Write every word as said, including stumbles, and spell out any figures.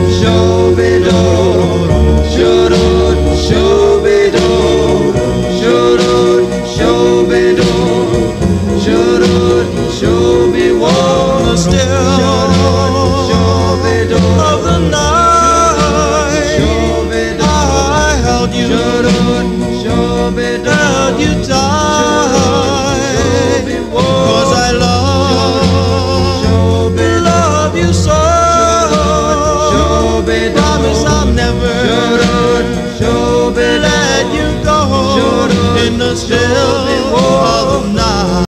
Shoo-be-do, shoo-do, shoo-be-do, shoo-do, shoo-be-do, shoo-do, shoo-be-wo, still shoo-do, of the night, I held you.